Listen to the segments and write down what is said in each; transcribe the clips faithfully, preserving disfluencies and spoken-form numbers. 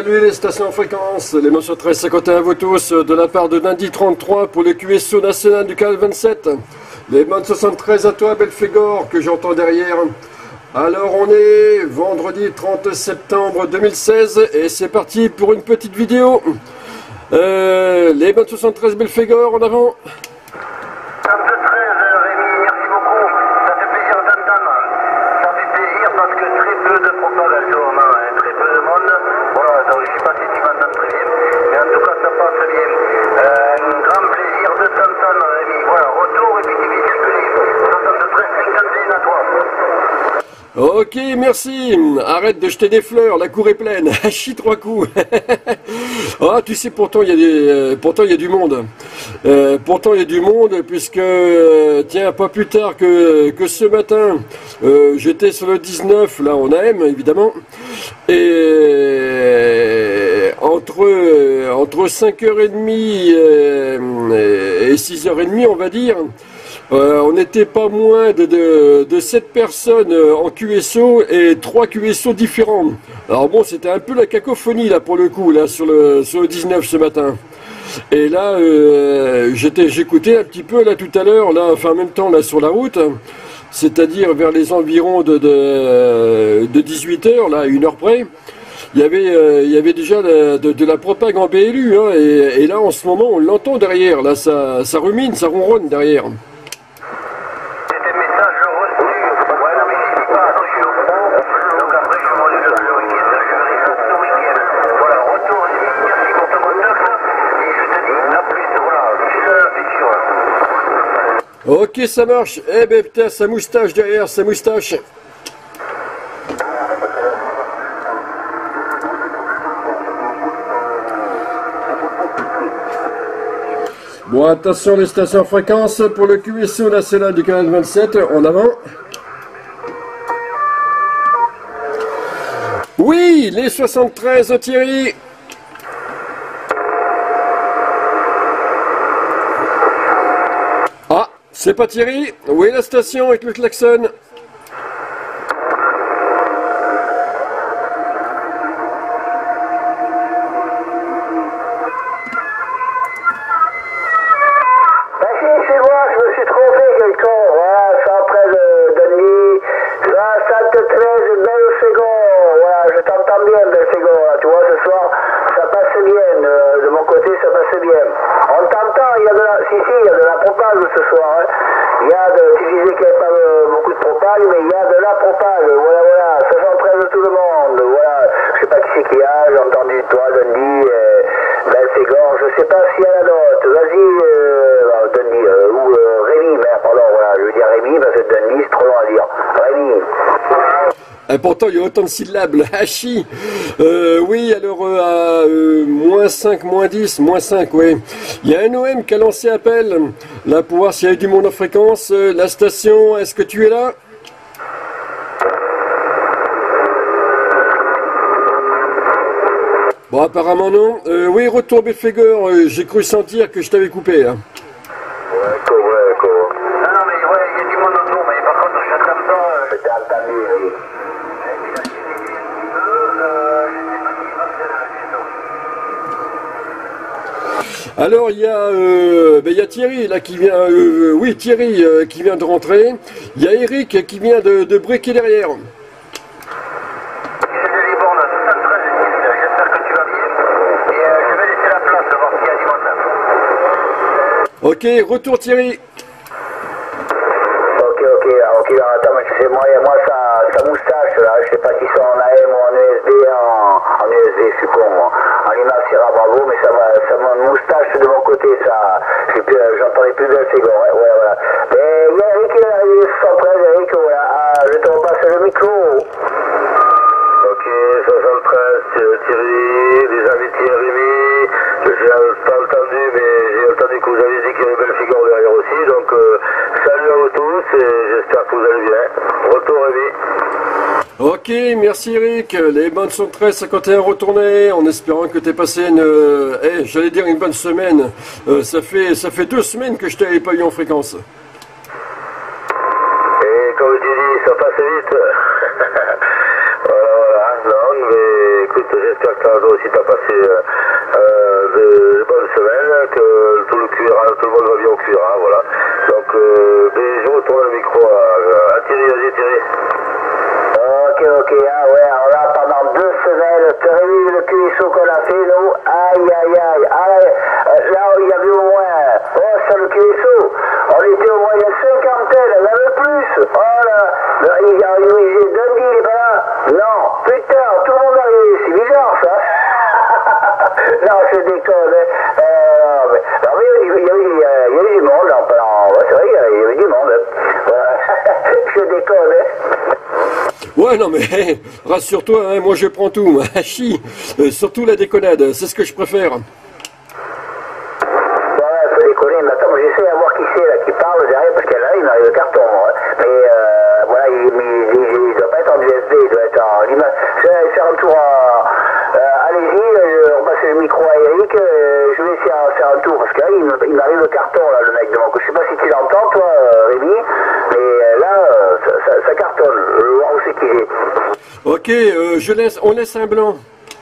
Salut les stations fréquences, les neuf cent treize cinquante et un à vous tous, de la part de Dandy trente-trois pour le Q S O national du canal vingt-sept. Les bonnes soixante-treize à toi Belphégor que j'entends derrière. Alors on est vendredi trente septembre deux mille seize et c'est parti pour une petite vidéo. Euh, les bonnes soixante-treize Belphégor en avant. Ok, merci. Arrête de jeter des fleurs, la cour est pleine. Chie trois coups. Ah, tu sais, pourtant il y a des, euh, pourtant il y a du monde. Euh, pourtant il y a du monde puisque, euh, tiens, pas plus tard que que ce matin, euh, j'étais sur le dix-neuf là en A M évidemment, et euh, entre euh, entre cinq heures trente euh, et six heures trente on va dire. Euh, on n'était pas moins de, de, de sept personnes en Q S O et trois Q S O différents. Alors bon, c'était un peu la cacophonie là pour le coup, là sur le, sur le dix-neuf ce matin. Et là, euh, j'étais, j'écoutais un petit peu là tout à l'heure, là, enfin en même temps là sur la route, c'est-à-dire vers les environs de, de, de dix-huit heures, là, à une heure près. Il y avait, euh, il y avait déjà la, de, de la propague en B L U, hein, et, et là en ce moment on l'entend derrière, là ça, ça rumine, ça ronronne derrière. Ok, ça marche. Eh ben putain, sa moustache derrière, sa moustache. Bon, attention les stations fréquences pour le Q S O national du canal vingt-sept, en avant. Oui, les soixante-treize Thierry. Ah, c'est pas Thierry. Où est la station avec le klaxon? Et pourtant il y a autant de syllabes, hachi. Euh, oui, alors euh, à euh, moins cinq, moins dix, moins cinq, oui. Il y a un O M qui a lancé appel, là pour voir s'il y a du monde en fréquence. Euh, la station, est-ce que tu es là? Bon, apparemment non. Euh, oui, retour Belphégor, euh, j'ai cru sentir que je t'avais coupé. Hein. Alors il y a, euh, ben, il y a Thierry là qui vient, euh, oui Thierry euh, qui vient de rentrer. Il y a Eric qui vient de, de breaker derrière. Ok, retour Thierry. Ok, ok, ok, attends, mais c'est moi, moi sa, sa moustache là, je sais pas si c'est en A M ou en U S B, en, en U S B, je suis con moi. En image c'est bravo, mais ça m'a, ça m'a moustache de mon côté, ça, j'entendais plus Belphégor, ouais, ouais, voilà. Mais il y a Eric qui est arrivé soixante treize, Eric, voilà, ah, je te repasse le micro. Ok, soixante-treize, Thierry, les amis Thierry, je n'ai pas entendu, mais j'ai entendu que vous avez dit qu'il y avait Belphégor derrière aussi, donc euh, salut à vous tous et j'espère que vous allez bien. Retour Rémi. Ok, merci Eric. Les bonnes sont treize cinquante et un retournées en espérant que tu aies passé une, euh, hey, j'allais dire une bonne semaine. Euh, ça fait ça fait deux semaines que je t'avais pas eu en fréquence. Et comme tu dis, ça passe vite. Voilà, voilà, non, mais écoute, j'espère que toi aussi t'as passé euh, euh, de, de bonnes semaines, que tout le cuira, tout le monde va bien au cuira, voilà. Donc, euh, ben, je retourne le micro à, à Thierry, vas-y Thierry. Ok, ok, ah ouais, alors là, pendant deux semaines, tu as vu le Q S O qu'on a fait, nous? Aïe, aïe, aïe, ah, ouais, là, il y avait au moins, oh, ça, le Q S O, on était au moins une cinquantaine, même plus, oh là, il y a eu Dundee, il est pas là? Non, putain, tout le monde arrivé, c'est bizarre, ça. Non, je déconne, hein. Euh, mais, non, mais il y avait, il y avait, il y avait du monde, en, en, ouais, c'est vrai, il y avait du monde, voilà. Je déconne, hein. Ouais, non, mais rassure-toi, hein, moi je prends tout. Chi, euh, surtout la déconnade, c'est ce que je préfère. Ouais, faut déconner, mais attends, j'essaie de voir qui c'est là qui parle derrière, parce que là, il m'arrive le carton. Hein. Mais euh, voilà, il, il, il, il doit pas être en U S B, il doit être en image. C'est un tour à. Euh, Allez-y, euh, on passe le micro à Eric, euh, je vais essayer de faire un tour, parce que là, il m'arrive le carton, là, le mec de mon côté. Je sais pas si tu l'entends, toi, euh, Rémi, mais euh, là, euh, ça, ça, ça cartonne. Je vais voir où c'est qu'il est. Ok, euh, je laisse, on laisse un blanc.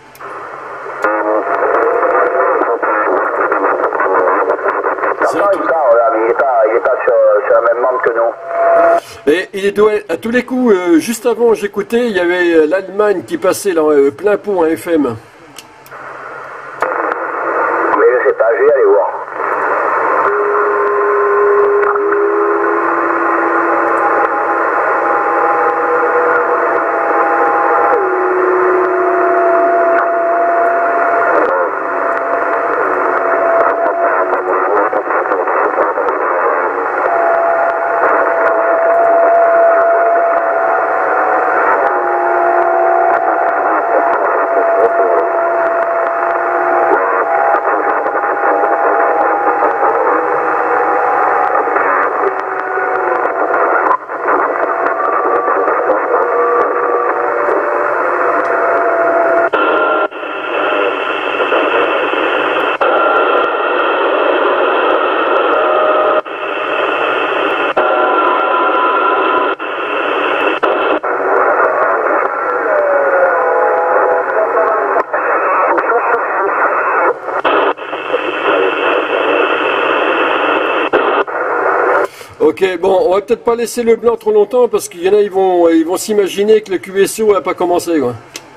Il parle, là, mais il n'est pas, il est pas sur, sur la même bande que nous. Et il doit, à tous les coups, euh, juste avant j'écoutais, il y avait l'Allemagne qui passait là, euh, plein pont à F M. Mais je sais pas, je vais aller voir. Ok, bon, on va peut-être pas laisser le blanc trop longtemps parce qu'il y en a, ils vont, ils vont s'imaginer que le Q S O n'a pas commencé, quoi.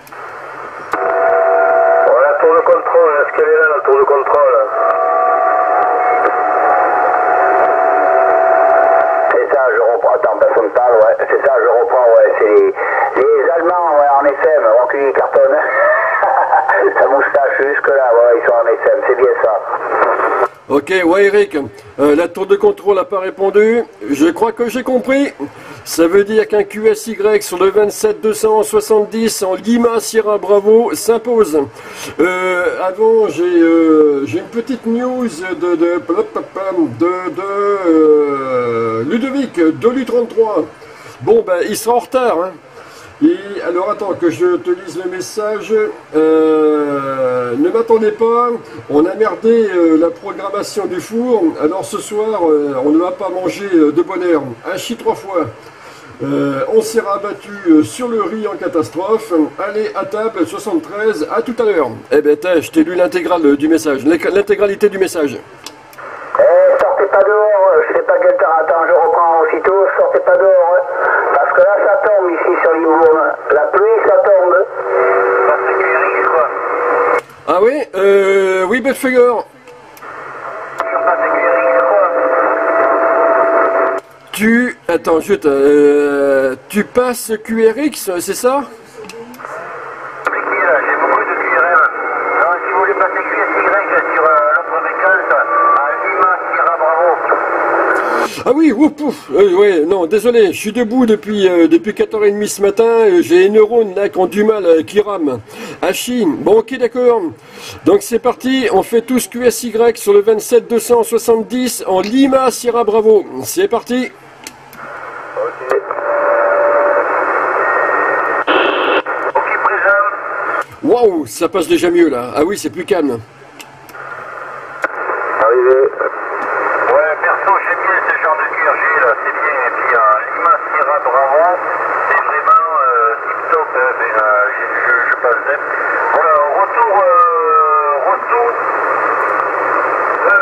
Bon, la tour de contrôle, est-ce qu'elle est là, la tour de contrôle? C'est ça, je reprends. Attends, personne parle, ouais. C'est ça, je reprends, ouais. C'est les, les Allemands, ouais, en S M, donc ils cartonnent. Sa moustache jusque-là, ouais, ils sont en S M, c'est bien ça. Ok, ouais Eric, euh, la tour de contrôle n'a pas répondu, je crois que j'ai compris. Ça veut dire qu'un Q S Y sur le vingt-sept deux cent soixante-dix en Lima Sierra Bravo s'impose. Euh, avant, j'ai euh, j'ai une petite news de, de, de, de euh, Ludovic, de l'U trente-trois. Bon, ben, il sera en retard, hein. Et alors attends que je te lise le message. Euh, ne m'attendez pas, on a merdé euh, la programmation du four. Alors ce soir, euh, on ne va pas manger euh, de bonne heure. Un chi trois fois. Euh, on s'est rabattu euh, sur le riz en catastrophe. Allez à table soixante-treize, à tout à l'heure. Eh ben je t'ai lu l'intégrale du message, l'intégralité du message. Eh, sortez pas dehors, je sais pas quel temps. Attends, je reprends aussitôt, sortez pas dehors. Hein. Parce que là, ça tombe ici sur Libourne. La pluie, ça tombe. Ça c'est Q R X, quoi. Ah oui, euh, oui, Belfegor. Sur pas c'est Q R X, quoi. Tu, attends, je te, euh, tu passes Q R X, c'est ça? Compliqué, là, j'ai beaucoup de Q R M. Non, si vous voulez passer Q S Y sur euh, l'autre fréquence, à Lima Sierra Bravo. Ah oui, ouf, ouf, euh, ouais, non, désolé, je suis debout depuis, euh, depuis quatre heures trente ce matin, euh, j'ai les neurones là qui ont du mal, euh, qui rament. Ah Chine, bon ok d'accord. Donc c'est parti, on fait tous Q S Y sur le vingt-sept deux cent soixante-dix en Lima Sierra Bravo. C'est parti. Ok. Ok, présent. Waouh, ça passe déjà mieux là. Ah oui, c'est plus calme. Arrivé. Ouais, perso, j'aime bien ce genre de Q R G là, c'est bien. Et puis euh, Lima Sierra Bravo, c'est vraiment euh, tip top. Hein, mais, euh, je, je, je passe. Hein. euh, retour. Euh,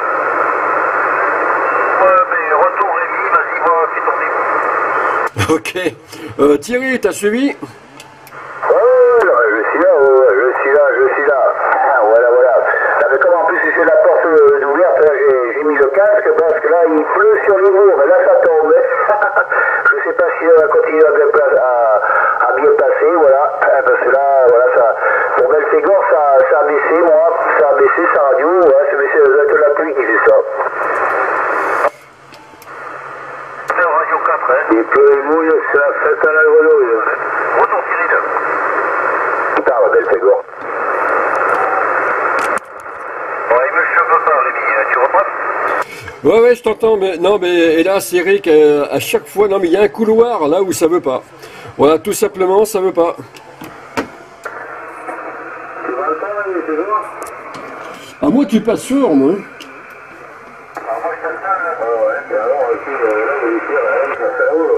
ouais, mais retour Rémi, vas-y, va, fais ton début. Ok. Euh, Thierry, t'as suivi? Ouais, je suis là, ouais, je suis là, je suis là. Voilà, voilà. Là, mais comme en plus c'est la porte euh, ouverte, là j'ai mis le casque parce que là il pleut sur les murs, mais là ça tombe. Je sais pas si ça va continuer à bien, à, à bien passer, voilà. Parce que là, voilà, ça. Pour Belphégor, ça, ça a baissé, moi, ça a baissé sa radio, ouais, c'est ça doit être la pluie qui fait ça. C'est Radio quatre, hein. Il pleut et mouille, c'est la fête à la grenouille. Retour Cyril. Il parle Belphégor. Ouais, il me chauffe pas, Rémi, tu reprends? Ouais, ouais, je t'entends, mais non, mais hélas, Eric, euh, à chaque fois, non, mais il y a un couloir là où ça veut pas. Voilà, tout simplement, ça veut pas. Tu vas entendre, il est toujours? Ah, moi, tu passes sourd, moi. Ah, moi je t'entends, là. Ah ouais, et alors, ok, là, il est ici, là, ça fait où, là?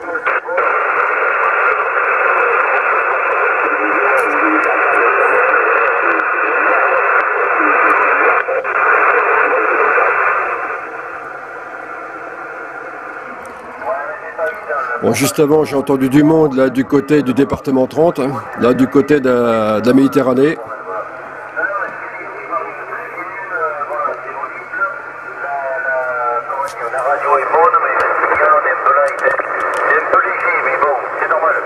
Bon, juste avant, j'ai entendu du monde là du côté du département trente, hein, là du côté de la, de la Méditerranée. La radio est bonne, mais le signal, on est un peu là, il est, il est un peu léger, mais bon, c'est normal.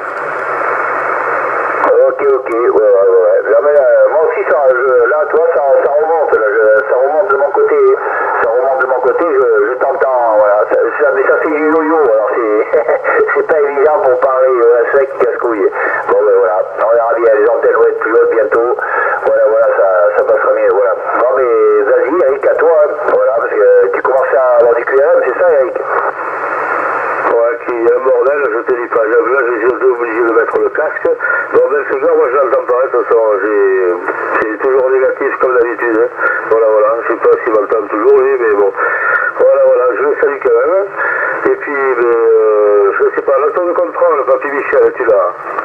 Ok, ok, ouais, ouais, ouais. Là, mais, euh, moi aussi, ça, je, là, toi, ça, ça remonte, là, je, ça remonte de mon côté, ça remonte de mon côté, je, je t'entends, voilà, ça, ça, mais ça fait du yo-yo, alors c'est, c'est pas évident pour parler euh, sec, casse-couille. Bon, ben voilà, on verra bien, les antennes vont être plus hautes bientôt, voilà, voilà, ça, ça passera mieux, voilà. Bon, mais vas-y, Eric, à toi, hein. Voilà, parce que tu commences à avoir du Q R M, c'est ça, Eric? Ouais, qui est un bordel, je te dis pas, là, j'ai été obligé de mettre le casque. Bon, ben, c'est moi, je l'entends pas, de toute façon, c'est toujours négatif comme d'habitude. Hein. Voilà, voilà, je sais pas s'il m'entend toujours, lui, mais bon. Voilà, voilà, je le salue quand même. Et puis, ben, euh, je sais pas, la tour de contrôle, papy Michel, es-tu là?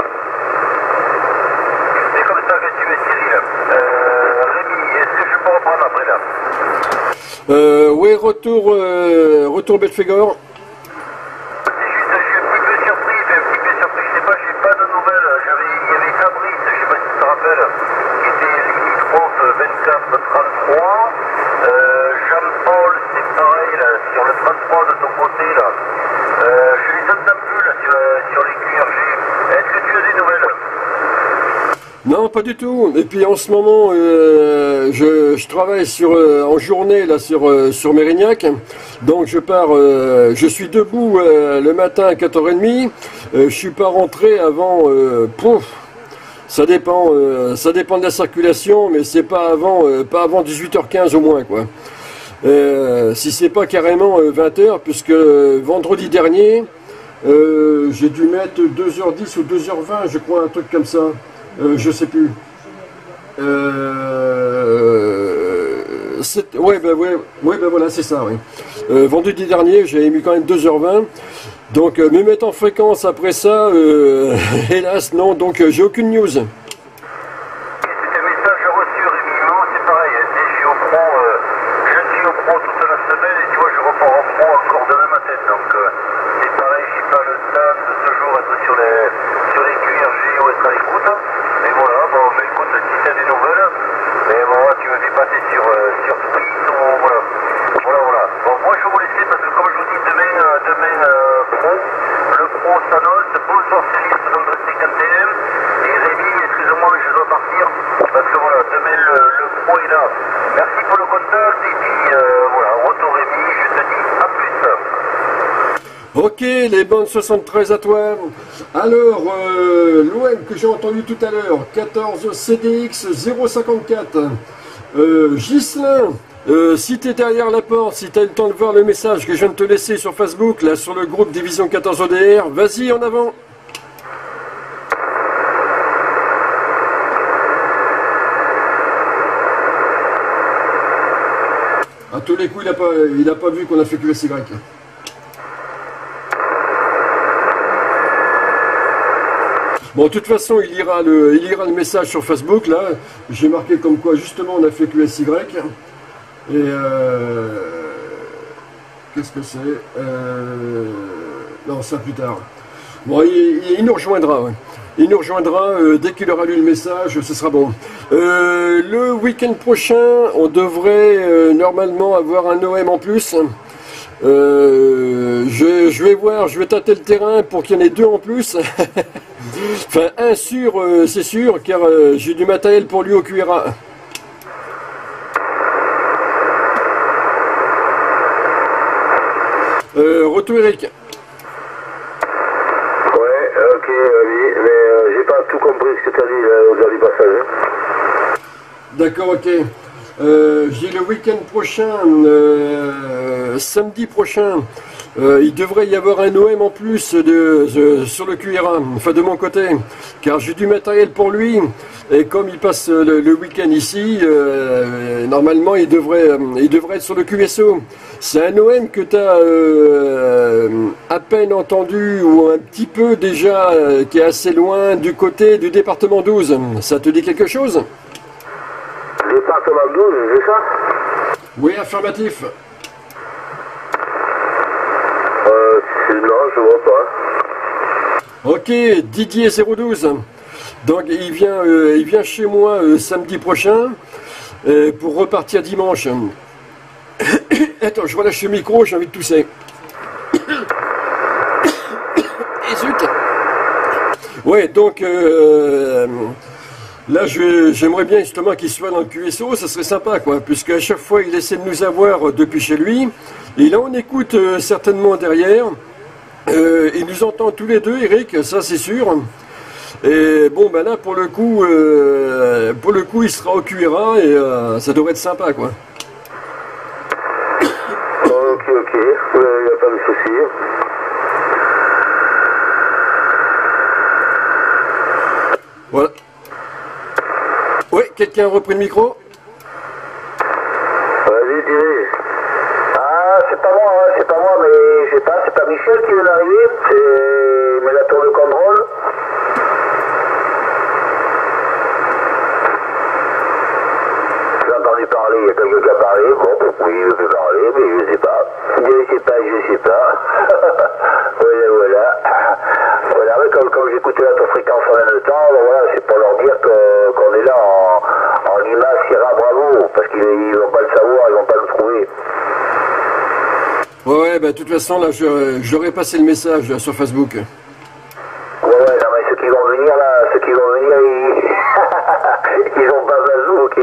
C'est comme ça que tu es, Cyril. Euh, Rémi, est-ce que je peux reprendre après là? Euh, oui, retour, euh, retour Belphégor. C'est juste, je suis un petit peu surpris, enfin, un petit peu surpris, je sais pas, j'ai pas de nouvelles. J'avais, il y avait Fabrice, je sais pas si tu te rappelles, qui était limitrophe vingt-quatre trente-trois. Euh, Jean-Paul, c'est pareil, là, sur le trente-trois de ton côté, là. Euh, je les entends plus, là, sur, sur les Q R G. Est-ce que tu as des nouvelles? Non, pas du tout. Et puis en ce moment, euh, je, je travaille sur euh, en journée là sur euh, sur Mérignac. Donc je pars, euh, je suis debout euh, le matin à quatre heures trente. Euh, je suis pas rentré avant. Euh, pouf, ça dépend, euh, ça dépend de la circulation, mais c'est pas avant, euh, pas avant dix-huit heures quinze au moins quoi. Euh, si c'est pas carrément euh, vingt heures, puisque euh, vendredi dernier, euh, j'ai dû mettre deux heures dix ou deux heures vingt, je crois, un truc comme ça. Euh, je sais plus. Euh, ouais, ben ouais, ouais, ben voilà, c'est ça. Oui. Euh, vendredi dernier, j'avais mis quand même deux heures vingt. Donc, euh, me mettre en fréquence après ça, euh, hélas, non. Donc, euh, j'ai aucune news. C'est un message reçu régulièrement, c'est pareil, dès que je suis au pro, euh, je suis au pro toute la semaine et tu vois, je repars au pro encore demain matin. Donc, euh, c'est pareil, je n'ai pas le temps de toujours être sur les, sur les Q R G ou être à l'écoute. Mais voilà, bon, mais écoute, si tu as des nouvelles, mais bon, tu me fais passer sur, euh, sur Twitch ou voilà. Voilà, voilà. Bon, moi je vais vous laisser parce que comme je vous dis, demain, euh, demain euh, pro, le pro s'annonce. Bonsoir Cyril, soixante-treize cinquante et un. Et Rémi, excusez-moi, mais je dois partir parce que voilà, demain le, le pro est là. Merci pour le contact et puis euh, voilà, retour Rémi, je te dis à plus. Ok, les bonnes soixante-treize à toi. Alors, euh, l'O M que j'ai entendu tout à l'heure, quatorze C D X zéro cinquante-quatre. Euh, Ghislain, euh, si tu es derrière la porte, si tu as le temps de voir le message que je viens de te laisser sur Facebook, là sur le groupe Division quatorze O D R, vas-y en avant. À tous les coups, il n'a pas, il a pas vu qu'on a fait Q S Y. Bon, de toute façon, il lira le, il lira le message sur Facebook, là. J'ai marqué comme quoi, justement, on a fait Q S Y. Et euh, qu'est-ce que c'est euh, non, ça plus tard. Bon, il, il nous rejoindra, ouais. Il nous rejoindra euh, dès qu'il aura lu le message, ce sera bon. Euh, le week-end prochain, on devrait euh, normalement avoir un O M en plus. Euh, je, je vais voir, je vais tâter le terrain pour qu'il y en ait deux en plus. Enfin, un sûr, euh, c'est sûr, car euh, j'ai du matériel pour lui au Q R A. Euh, retour Eric. Ok, oui, mais euh, j'ai pas tout compris ce que tu as dit euh, au dernier passage. D'accord, ok. Euh, j'ai le week-end prochain, euh, samedi prochain, euh, il devrait y avoir un O M en plus de, de, sur le Q R A, enfin de mon côté, car j'ai du matériel pour lui, et comme il passe le, le week-end ici, euh, normalement il devrait, il devrait être sur le Q S O. C'est un O M que tu as euh, à peine entendu, ou un petit peu déjà, euh, qui est assez loin du côté du département douze. Ça te dit quelque chose ? Département douze, c'est ça? Oui, affirmatif. Euh, non, je vois pas. Ok, Didier zéro douze. Donc il vient, euh, il vient chez moi euh, samedi prochain euh, pour repartir dimanche. Attends, je relâche le micro, j'ai envie de tousser. Et zut. Ouais, donc euh, là j'aimerais bien justement qu'il soit dans le Q S O, ça serait sympa quoi, puisque à chaque fois il essaie de nous avoir depuis chez lui, et là on écoute euh, certainement derrière, euh, il nous entend tous les deux, Eric, ça c'est sûr. Et bon ben là pour le coup, euh, pour le coup il sera au Q R A et euh, ça devrait être sympa quoi. Ok, ok, il n'y a pas de souci. Voilà. Oui, quelqu'un a repris le micro? Vas-y, dis. Ah, c'est pas moi, hein, c'est pas moi, mais je sais pas, c'est pas Michel qui vient d'arriver, c'est mais la tour de contrôle. J'ai entendu parler, il y a quelqu'un qui a parlé, bon, oui, je peux parler, mais je sais pas. Je sais pas, je sais pas. Voilà, voilà. Voilà, mais comme, comme j'écoutais la fréquence en même temps, voilà, c'est pour leur dire que, qu'on est là en, en Lima, Sierra, Bravo, parce qu'ils ne vont pas le savoir, ils vont pas le trouver. Ouais, ouais, bah, de toute façon, là, je, je leur ai passé le message là, sur Facebook. Ouais, ouais, non, mais ceux qui vont venir, là, ceux qui vont venir, ils, ils ont pas Bazou, ok.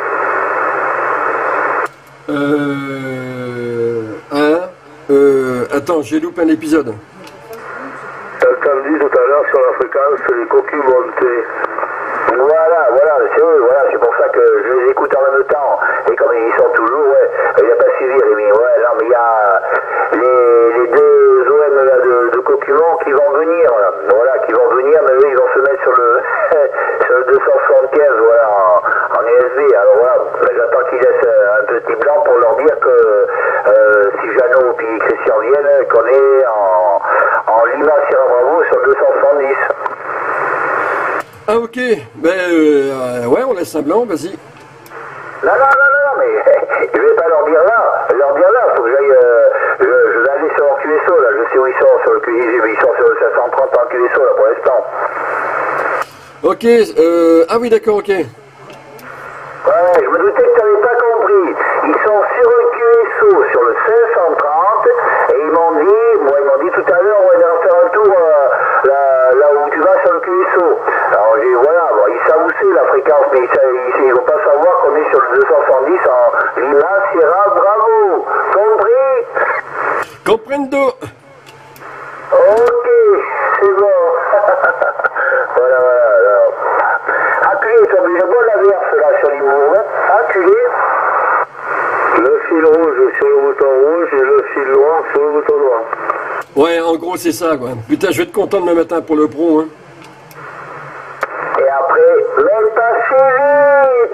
Euh... Hein euh... Attends, j'ai loupé un épisode. T'as entendu tout à l'heure sur la fréquence, les cocus montés. Voilà, voilà, c'est eux, voilà, c'est pour ça que je les écoute en même temps. Et comme ils sont toujours, ouais, il n'y a pas suivi, Rémi, ouais, non, mais il y a les, les deux O M là, de, de Cocumont qui vont venir, voilà, voilà, qui vont venir, mais eux, ils vont se mettre sur le, sur le deux cent soixante-quinze, voilà, en, en U S B. Alors voilà, ben, j'attends qu'ils laissent un petit blanc pour leur dire que euh, si Jeannot puis Christian viennent, qu'on est en, en Lima Sierra Bravo sur deux cent soixante-dix. Ah ok, ben euh, ouais, on laisse un blanc, vas-y. Non, non, non, non, mais je vais pas leur dire là, leur dire là, faut que j'aille, euh, je, je vais aller sur leur Q S O, là, je sais où ils sont, sur le Q S O, ils sont sur le cinq cent trente en Q S O, là, pour l'instant. Ok, euh, ah oui, d'accord, ok. Ouais, je me doutais que tu n'avais pas compris. Ils sont sur le Q S O, sur le cinq cent trente, et ils m'ont dit, moi, ils m'ont dit tout à l'heure, on va aller faire un tour euh, là, là où tu vas sur le Q S O. Alors, j'ai, voilà, bon, ils savent où c'est la fréquence, mais ils ne vont pas savoir qu'on est sur le deux cent soixante-dix en Lima, Sierra, Bravo. Compris? Comprendo. Ok, c'est bon. Voilà, voilà, alors. Appuyez sur le bon averse là sur l'immobilier. Appuyez. Le fil rouge sur le bouton rouge et le fil noir sur le bouton noir. Ouais, en gros, c'est ça, quoi. Putain, je vais être content demain matin pour le pro, hein. Et après, même pas si vite.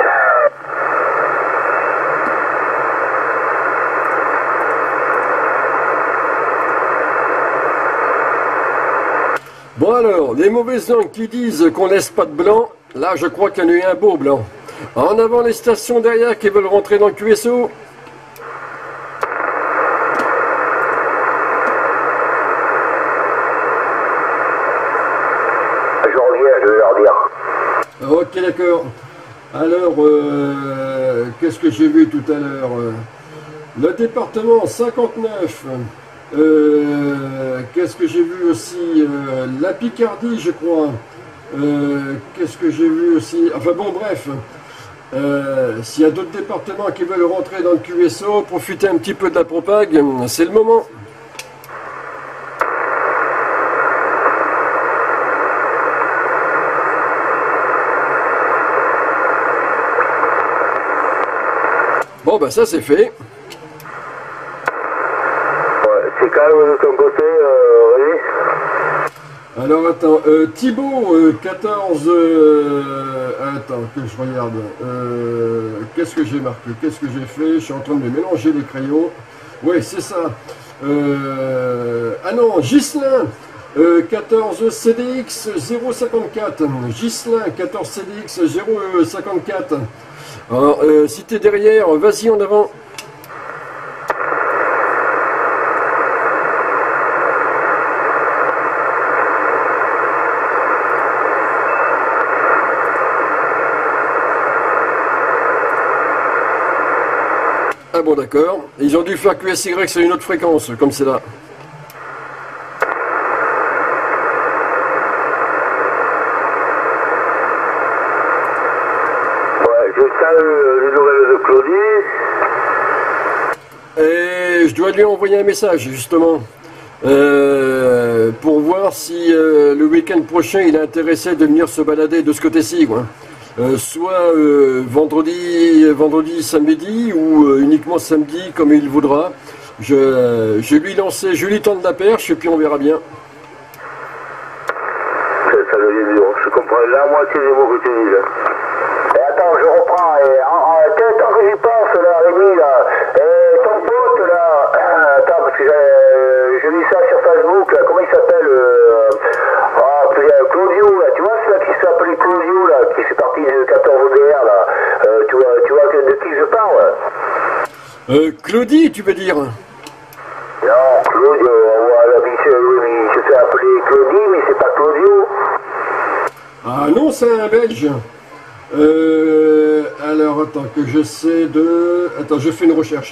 Bon alors, les les mauvaises langues qui disent qu'on laisse pas de blanc, là je crois qu'il y en a eu un beau blanc. En avant les stations derrière qui veulent rentrer dans le Q S O. Je reviens, je vais leur dire. Ok, d'accord. Alors, euh, qu'est-ce que j'ai vu tout à l'heure? Le département cinquante-neuf. Euh, qu'est-ce que j'ai vu aussi? euh, La Picardie, je crois. Euh, qu'est-ce que j'ai vu aussi? Enfin bon, bref. Euh, S'il y a d'autres départements qui veulent rentrer dans le Q S O, profiter un petit peu de la propague, c'est le moment. Bon, bah ça c'est fait. Ouais, c'est calme de ton côté, euh, oui. Alors attends, euh, Thibaut, euh, quatorze... Euh, attends, que je regarde. Euh, Qu'est-ce que j'ai marqué? Qu'est-ce que j'ai fait? Je suis en train de mélanger les crayons. Oui, c'est ça. Euh, ah non, Ghislain, euh, quatorze C D X zéro cinquante-quatre. Ghislain, quatorze C D X zéro cinquante-quatre. Alors, euh, si t'es derrière, vas-y en avant. Ah bon, d'accord. Ils ont dû faire Q S Y sur une autre fréquence, comme c'est là. Ouais, j'ai ça euh, les nouvelles de Claudie. Et je dois lui envoyer un message, justement, euh, pour voir si euh, le week-end prochain, il est intéressé de venir se balader de ce côté-ci, quoi. Euh, soit euh, vendredi, vendredi, samedi, ou euh, uniquement samedi, comme il voudra. Je, je lui lancé, je lui tente la perche, et puis on verra bien. Ça, ça devient dur, je comprends la moitié des mots que tu dis là. Et attends, je reprends, et en, en, tant que j'y pense là, Rémi, là, et ton pote là, attends, parce que j'ai, j'ai vu ça sur Facebook, là, comment il s'appelle euh, ah, Claudio, là, tu vois celui-là qui s'appelait Claudio, là, qui fait partie de quatorze D R, là, euh, tu vois, tu vois de qui je parle? Euh, Claudie, tu veux dire? Non, Claudio, voilà, il se fait appeler Claudie, mais c'est pas Claudio. Ah non, c'est un Belge. Euh, alors, attends, que je sais de... Attends, je fais une recherche.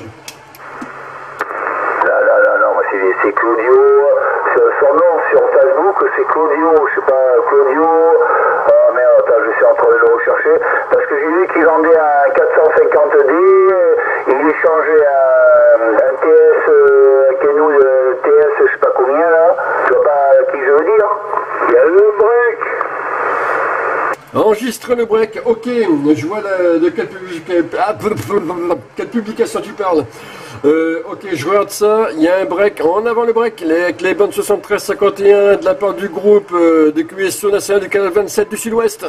Là, là, là, non, c'est, c'est Claudio. Son nom sur Facebook, c'est Claudio. Je sais pas, Claudio. Oh merde, attends, je suis en train de le rechercher. Parce que j'ai vu qu'il vendait un quatre cent cinquante D. Il échangeait un, un T S, euh, Kenou de T S, je sais pas combien là. Tu vois pas qui je veux dire? Il y a le break. Enregistre le break, ok, je vois la, de quelle, publica- ah, quelle publication tu parles. Euh, ok, je regarde ça, il y a un break, en avant le break, les, avec les bandes soixante-treize cinquante et un de la part du groupe euh, de Q S O national du canal vingt-sept du sud-ouest.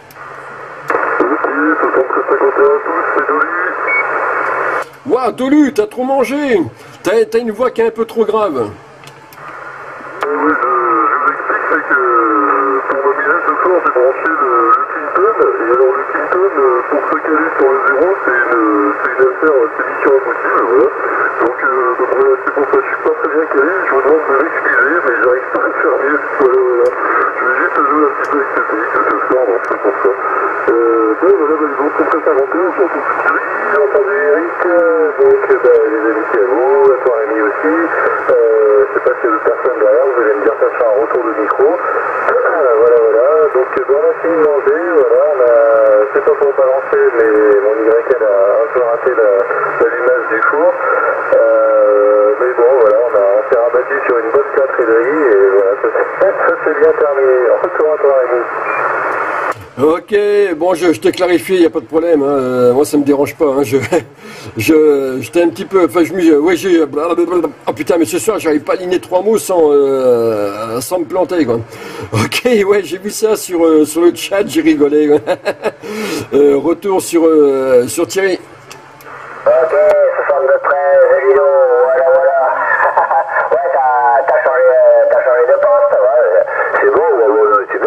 Waouh, Dolu, t'as trop mangé. T'as, t'as une voix qui est un peu trop grave. Oui, je, je vous explique, c'est que pour ma minette ce soir, j'ai branché le, le Clinton, et alors le Clinton, pour se caler sur le zéro, c'est une, c'est une affaire, c'est mission impossible, voilà. Donc, euh, donc voilà, c'est pour ça que je suis pas très bien calé, je vous demande de m'excuser, mais j'arrive pas à faire mieux, voilà, voilà. Je vais juste jouer un petit peu avec ce T X ce soir, donc c'est pour ça. Euh, bon, voilà, bah, donc on prépare un peu, on s'en fout. Oui, j'ai entendu Eric, euh, donc bah, les amitiés à vous, à toi Rémi aussi, euh, je sais pas s'il y a d'autres personnes derrière, vous allez me dire ça sur un retour de micro. Voilà, voilà, donc bon, on a fini de manger, voilà, on a, c'est pas pour balancer, mais mon Y elle a un peu raté la, l'allumage du four. Euh, mais bon, voilà, on, a, on s'est rabattu sur une bonne plâtrerie et voilà, ça, ça s'est bien terminé. Retour à toi, Rémi. Ok, bon, je, je t'ai clarifié, il n'y a pas de problème. Hein. Euh, moi, ça me dérange pas. Hein. Je, je, j'étais un petit peu. Enfin, je me. Ouais, j'ai. Oh putain, mais ce soir, j'arrive pas à aligner trois mots sans, euh, sans me planter, quoi. Ok, ouais, j'ai vu ça sur, euh, sur le chat, j'ai rigolé. euh, retour sur, euh, sur Thierry. Ok, soixante-deux treize, Ludo, voilà, voilà. Ouais, t'as, t'as, changé, t'as changé de poste, ouais. C'est bon, ouais, ouais, c'est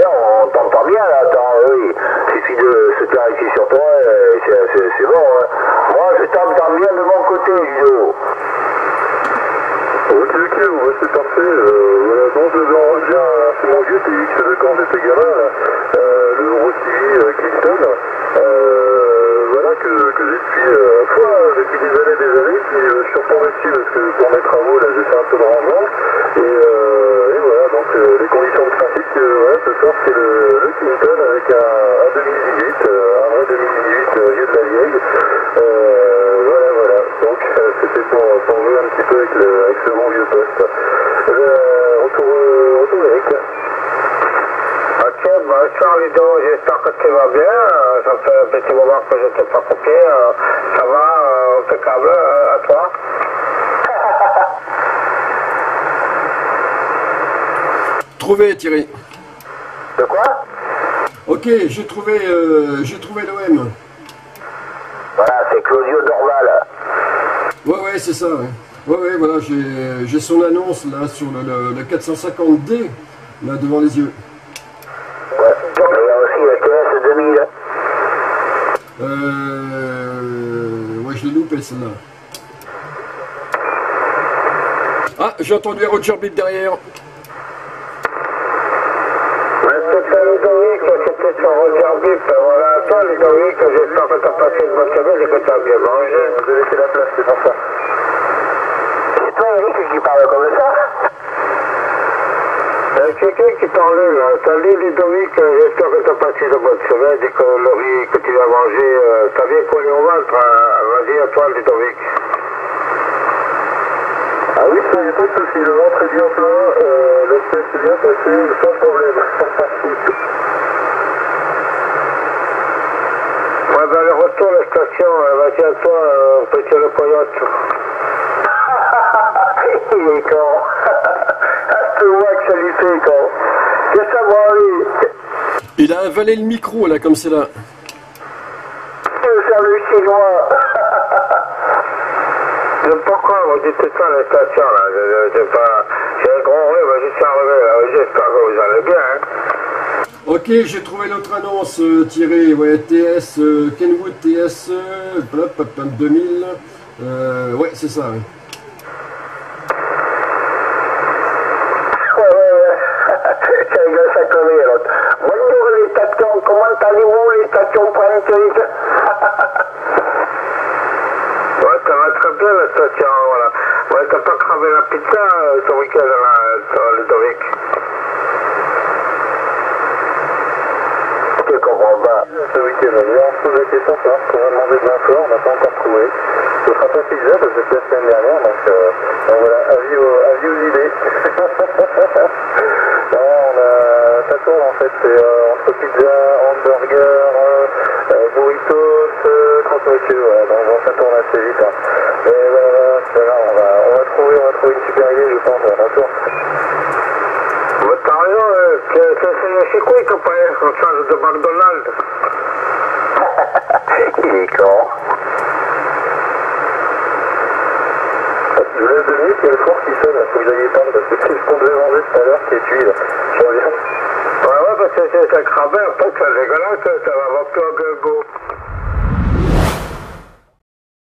c'est bon. Hein. Moi, je t'entends bien de mon côté, Ludo. Ok, ok, ouais, c'est parfait. Euh, voilà, donc je vais en revenir à c'est mon vieux T X de quand j'étais gamin, là, euh, le Rossi euh, Clinton, euh, voilà, que, que j'ai depuis euh, à la fois depuis des années des années, puis euh, je suis retourné dessus parce que pour mes travaux, là, j'ai fait un peu de rangement, et, euh, et voilà, donc euh, les conditions de pratique, euh, voilà, ce soir, c'est le, le Clinton avec un, un deux mille dix-huit, euh, un vrai deux mille dix-huit euh, vieux de la vieille, euh, voilà, voilà, donc euh, c'était pour, pour jouer un petit peu avec, le, avec ce bon vieux poste. Euh, retour, euh, retour Eric. Ok, bonsoir Ludo, j'espère que tu vas bien. Ça fait un petit moment que je ne t'ai pas copié. Ça va, euh, impeccable, euh, à toi? Trouvé, Thierry. De quoi? Ok, j'ai trouvé, euh, j'ai trouvé l'O M. Voilà, c'est Claudio Dorval. Ouais, ouais, c'est ça, ouais. Ouais, ouais, voilà, j'ai, j'ai son annonce, là, sur le, le, le quatre cent cinquante D, là, devant les yeux. Ouais, il y a aussi le T S deux mille. Euh... Ouais, je l'ai loupé, celle-là. Ah, j'ai entendu un Roger Bip derrière. C'est ça, Ludovic, c'était sur Roger Bip. Voilà, toi, Ludovic, j'espère que tu as passé une bonne semaine et que tu as bien mangé. Vous avez laissé la place, c'est pour ça. C'est toi, Eric, qui parle comme ça? Il y a quelqu'un qui parlait là. Salut Ludovic, j'espère que tu as passé une bonne semaine et que le riz que tu vas manger, euh, t'as bien collé au ventre. Hein. Vas-y, à toi, Ludovic. Ah oui, ça y a pas de souci, le ventre est bien plein, euh, le test s'est bien passé, sans problème. Ouais, ben, le retour à la station, euh, vas-y, à toi, euh, petit le coyote. Il est con. Je vois que ça lui fait con. Qu'est-ce que ça va, lui? Il a avalé le micro, là, comme c'est là. C'est le chinois. Je sais pas quoi, vous dites tout ça à la station, là. Je, je, je pas... J'ai un gros rêve, je suis arrivé, là. J'espère que vous allez bien, hein. Ok, j'ai trouvé l'autre annonce, euh, Thierry. Ouais, T S, euh, Kenwood T S, euh, hop, hop, hop, deux mille. Euh, ouais, c'est ça, ouais. Ouais, ouais, ouais. C'est un gars, ça connaît, l'autre. Bonjour, les stations. Comment allez-vous, les stations Pointe-Huit? Ouais, ça va très bien, la station, voilà. Ouais, t'as pas cravé la pizza euh, ce week-end, là, sur Ludovic? Je comprends pas. Ce week-end, on se pose la question, savoir ce qu'on va demander demain soir, on n'a pas encore trouvé. Ce sera pas pizza parce que c'était la semaine dernière, donc, euh, donc voilà, avis aux, avis aux idées. Non, on a, ça tourne en fait, c'est euh, entre pizza, hamburger, euh, euh, burritos, euh, croque-monsieur, voilà, donc bon, ça tourne assez vite. Hein. Mais voilà, c'est là, on va, on va trouver, on va trouver une super idée, je pense, à retour. Ouais, t'as raison, euh, c'est c'est quoi que pas être en charge de McDonald's? Il est con. Je laisse deux minutes, il y a le four qui sonne, il faut que j'aille éteindre parce que c'est ce qu'on devait manger tout à l'heure qui est cuit là. Je reviens. Ouais, ouais, parce que c'est ça cramait, après c'est dégueulasse, ça va avoir plus un go.